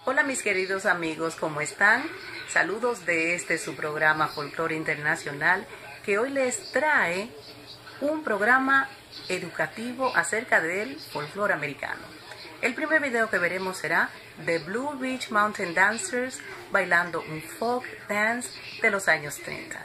Hola mis queridos amigos, ¿cómo están? Saludos de su programa Folclore Internacional, que hoy les trae un programa educativo acerca del folclore americano. El primer video que veremos será The Blue Ridge Mountain Dancers bailando un folk dance de los años 30.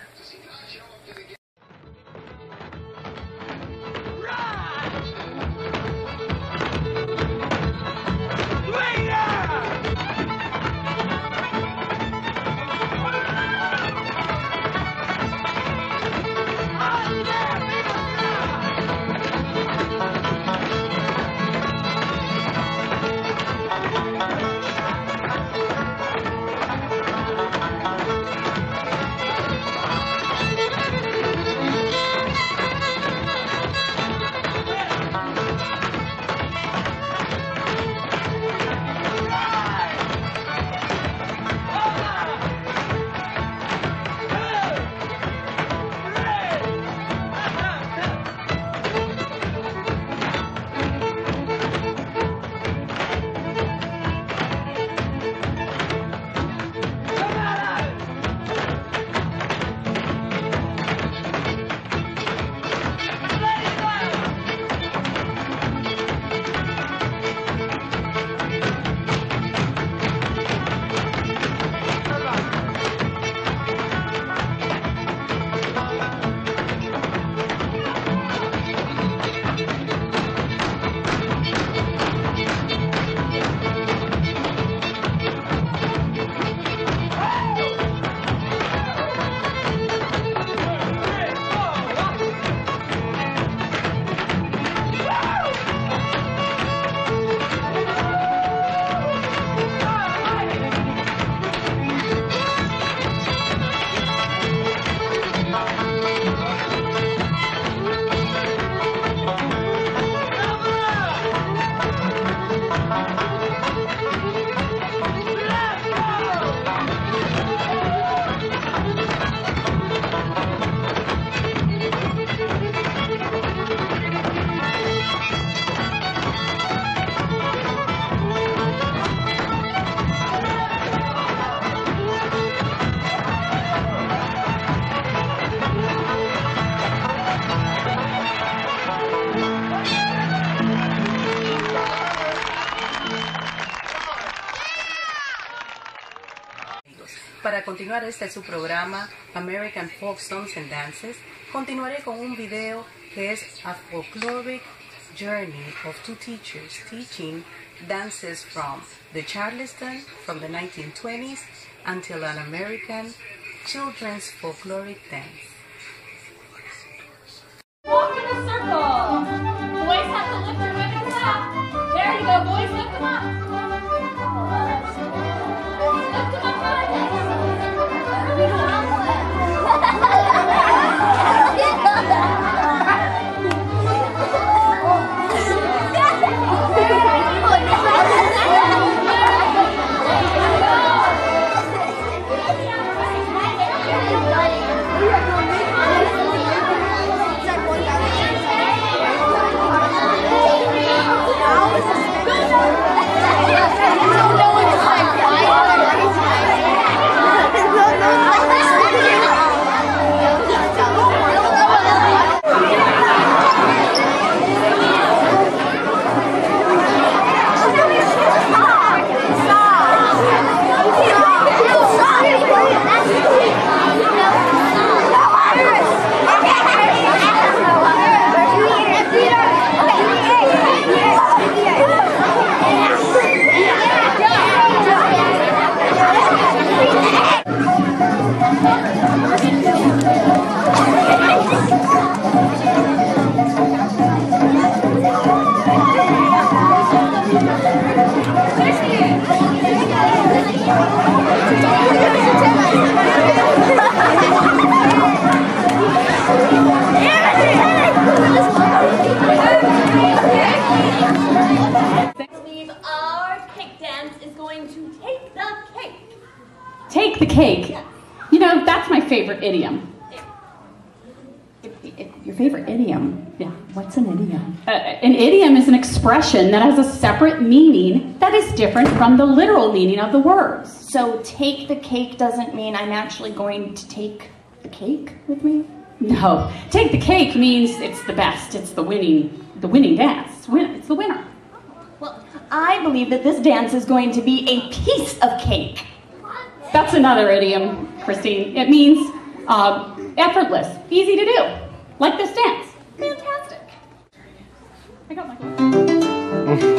Para continuar su programa American Folk Songs and Dances, continuaré con un video que es A Folkloric Journey of Two Teachers teaching dances from the Charleston from the 1920s until an American children's folkloric dance. Walk in a circle. Boys have to lift their women's up. There you go, boys, lift them up. Lift them up high. Take the cake. You know, that's my favorite idiom. Your favorite idiom Yeah, what's an idiom? An idiom is an expression that has a separate meaning that is different from the literal meaning of the words. So take the cake doesn't mean I'm actually going to take the cake with me? No, take the cake means it's the best, it's the winning dance. It's the winner. Well, I believe that this dance is going to be a piece of cake. That's another idiom, Christine. It means effortless, easy to do, like this dance. Fantastic. I got my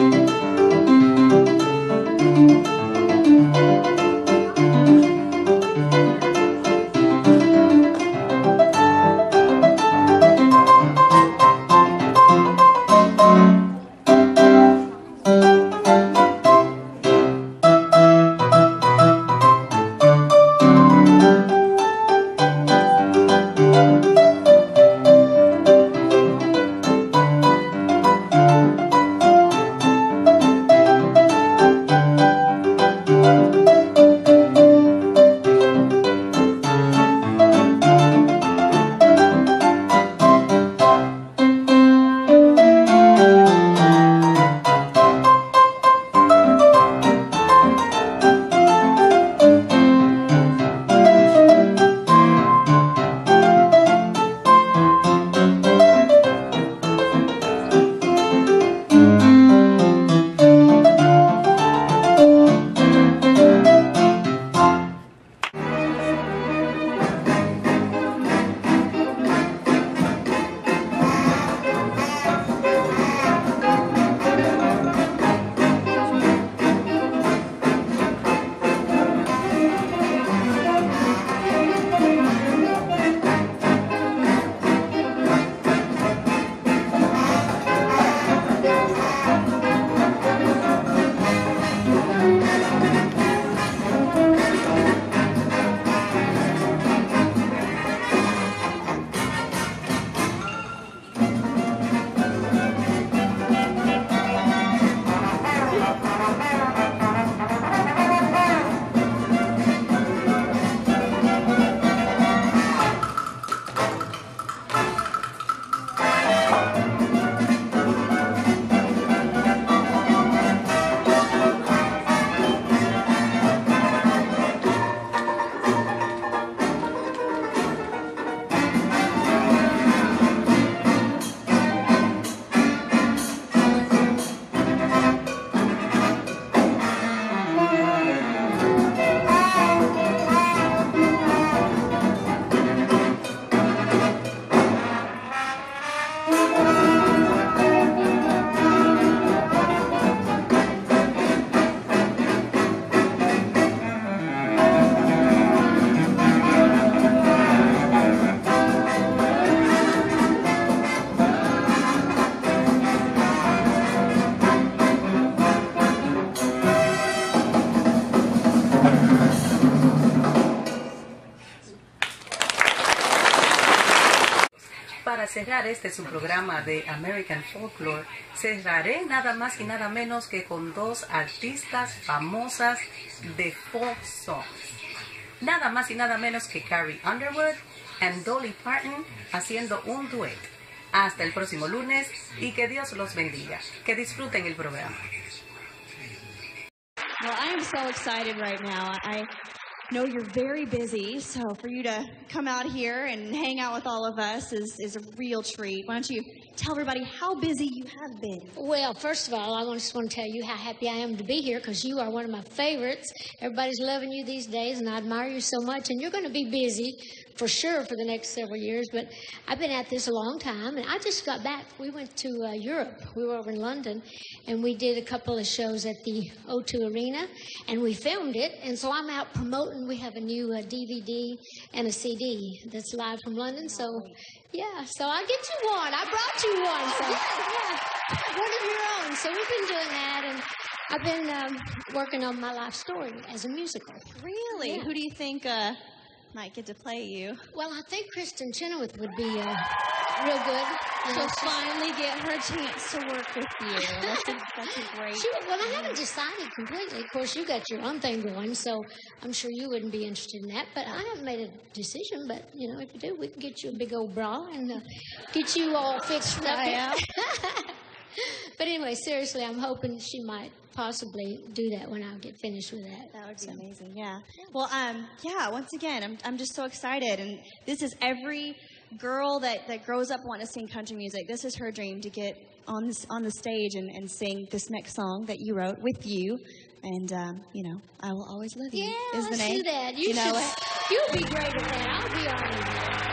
Para cerrar su programa de American Folklore, cerraré nada más y nada menos que con dos artistas famosas de folk songs. Nada más y nada menos que Carrie Underwood y Dolly Parton haciendo un dueto. Hasta el próximo lunes y que Dios los bendiga. Que disfruten el programa. Well, I am so excited right now. I know you're very busy, so for you to come out here and hang out with all of us is a real treat. Why don't you tell everybody how busy you have been? Well, first of all, I just want to tell you how happy I am to be here because you are one of my favorites. Everybody's loving you these days, and I admire you so much, and you're going to be busy for sure for the next several years, but I've been at this a long time, and I just got back. We went to Europe. We were over in London, and we did a couple of shows at the O2 Arena, and we filmed it, and so I'm out promoting. We have a new DVD and a CD that's live from London, so yeah, so I'll get you one. I brought you one, so yeah, one of your own. So we've been doing that, and I've been working on my life story as a musical. Really? Yeah. Who do you think might get to play you? Well, I think Kristen Chenoweth would be real good. She'll finally get her chance to work with you. That's a great. Well, I haven't decided completely. Of course, you got your own thing going, so I'm sure you wouldn't be interested in that. But I haven't made a decision. But, you know, if you do, we can get you a big old bra and get you all fixed up. But anyway, seriously, I'm hoping she might possibly do that when I get finished with that. That would be amazing, yeah. Well, once again, I'm just so excited. And this is every girl that grows up wanting to sing country music. This is her dream, to get on the stage and sing this next song that you wrote with you. And, you know, I Will Always Love You is the name. Let's do that. You know it. You'll be great at that. I'll be all right.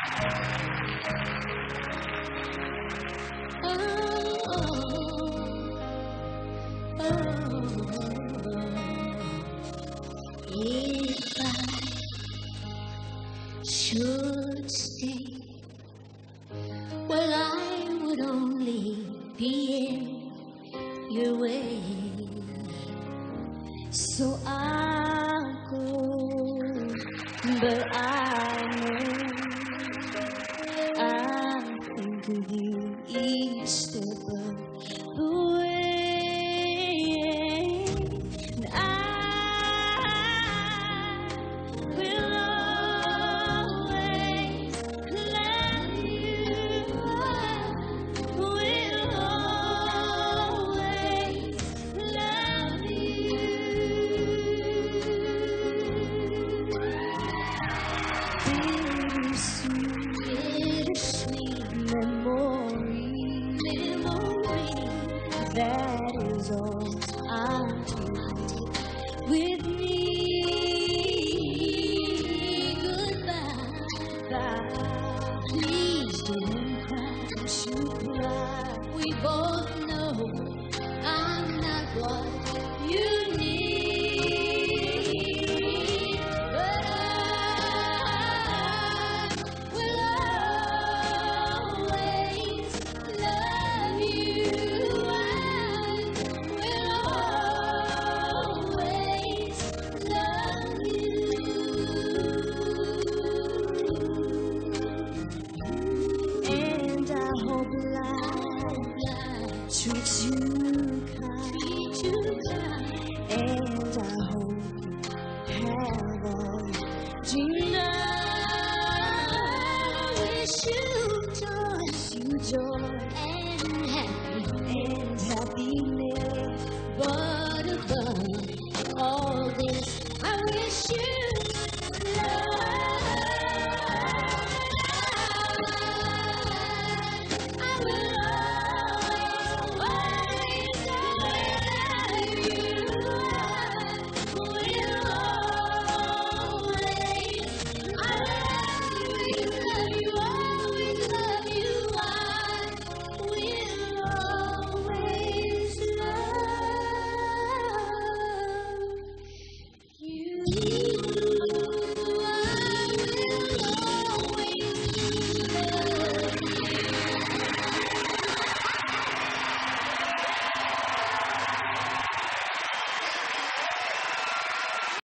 If I should stay, well, I would only be in your way. So I'll go, but I know I think of you each step of the way. And that is all I'll take with me. Goodbye. Please don't cry, don't you cry. We both know I'm not what you need, but I will always love you. Treat you kind, and I hope you have all you love. I wish you joy and happiness, but above all this, I wish you love. I will you.